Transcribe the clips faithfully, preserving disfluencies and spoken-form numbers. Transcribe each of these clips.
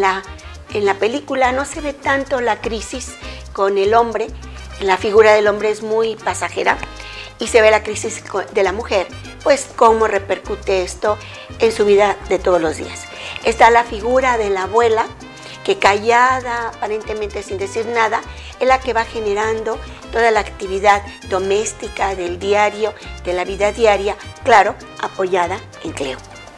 en la, en la película no se ve tanto la crisis con el hombre, la figura del hombre es muy pasajera y se ve la crisis de la mujer, pues cómo repercute esto en su vida de todos los días. Está la figura de la abuela, que callada, aparentemente sin decir nada, es la que va generando toda la actividad doméstica del diario, de la vida diaria, claro, apoyada en Cleo.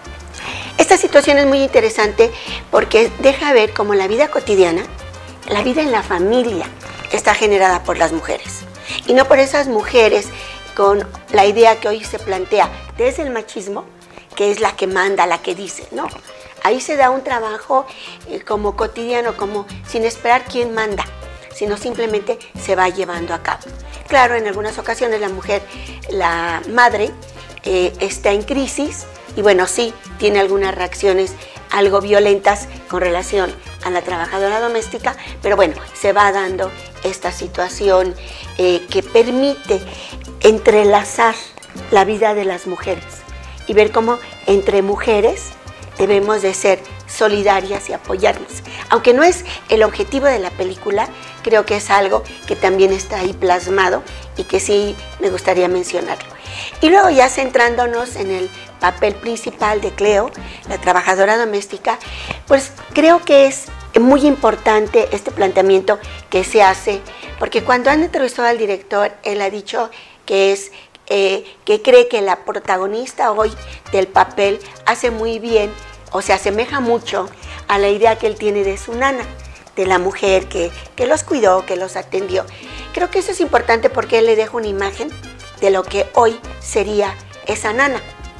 Esta situación es muy interesante porque deja ver cómo la vida cotidiana, la vida en la familia, está generada por las mujeres. Y no por esas mujeres con la idea que hoy se plantea desde el machismo, que es la que manda, la que dice, no. Ahí se da un trabajo eh, como cotidiano, como sin esperar quién manda, sino simplemente se va llevando a cabo. Claro, en algunas ocasiones la mujer, la madre, eh, está en crisis y bueno, sí, tiene algunas reacciones algo violentas con relación a la trabajadora doméstica, pero bueno, se va dando esta situación eh, que permite entrelazar la vida de las mujeres y ver cómo entre mujeres debemos de ser solidarias y apoyarnos. Aunque no es el objetivo de la película, creo que es algo que también está ahí plasmado y que sí me gustaría mencionarlo. Y luego ya centrándonos en el papel principal de Cleo, la trabajadora doméstica, pues creo que es muy importante este planteamiento que se hace, porque cuando han entrevistado al director, él ha dicho que es Eh, que cree que la protagonista hoy del papel hace muy bien o se asemeja mucho a la idea que él tiene de su nana, de la mujer que, que los cuidó, que los atendió. Creo que eso es importante porque él le deja una imagen de lo que hoy sería esa nana.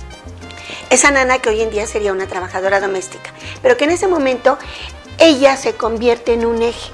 Esa nana que hoy en día sería una trabajadora doméstica, pero que en ese momento ella se convierte en un eje.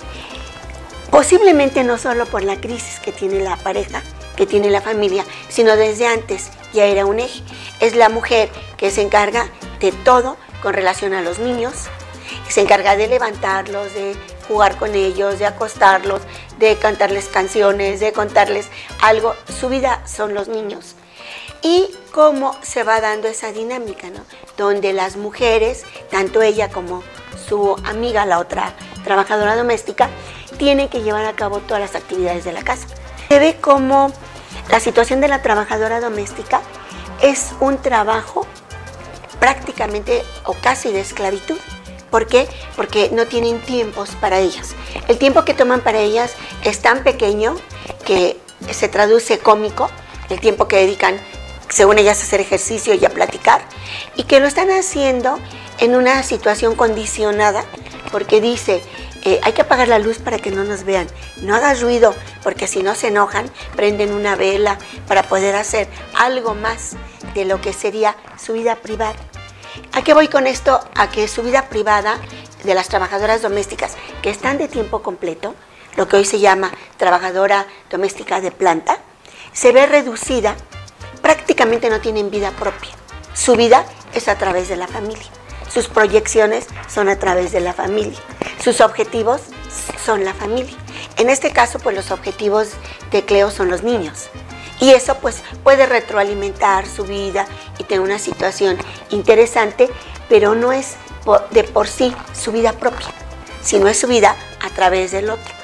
Posiblemente no solo por la crisis que tiene la pareja, que tiene la familia, sino desde antes ya era un eje. Es la mujer que se encarga de todo con relación a los niños, se encarga de levantarlos, de jugar con ellos, de acostarlos, de cantarles canciones, de contarles algo. Su vida son los niños. Y cómo se va dando esa dinámica, ¿no? Donde las mujeres, tanto ella como su amiga, la otra trabajadora doméstica, tienen que llevar a cabo todas las actividades de la casa. Se ve como la situación de la trabajadora doméstica es un trabajo prácticamente o casi de esclavitud. ¿Por qué? Porque no tienen tiempos para ellas. El tiempo que toman para ellas es tan pequeño que se traduce cómico, el tiempo que dedican, según ellas, a hacer ejercicio y a platicar, y que lo están haciendo en una situación condicionada, porque dice, eh, hay que apagar la luz para que no nos vean, no hagas ruido, porque si no se enojan, prenden una vela para poder hacer algo más de lo que sería su vida privada. ¿A qué voy con esto? A que su vida privada de las trabajadoras domésticas que están de tiempo completo, lo que hoy se llama trabajadora doméstica de planta, se ve reducida, prácticamente no tienen vida propia. Su vida es a través de la familia, sus proyecciones son a través de la familia, sus objetivos son la familia. En este caso, pues los objetivos de Cleo son los niños. Y eso pues puede retroalimentar su vida y tener una situación interesante, pero no es por, de por sí su vida propia, sino es su vida a través del otro.